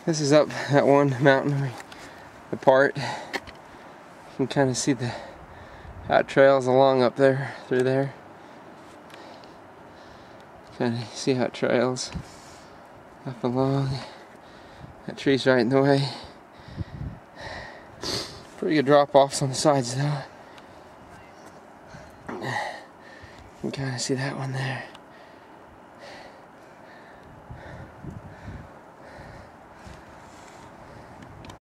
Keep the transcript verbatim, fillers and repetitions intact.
This is up that one mountain apart. You can kind of see the hot trails along up there, through there. Kind of see hot trails up along. That tree's right in the way. Pretty good drop-offs on the sides though. You can kind of see that one there.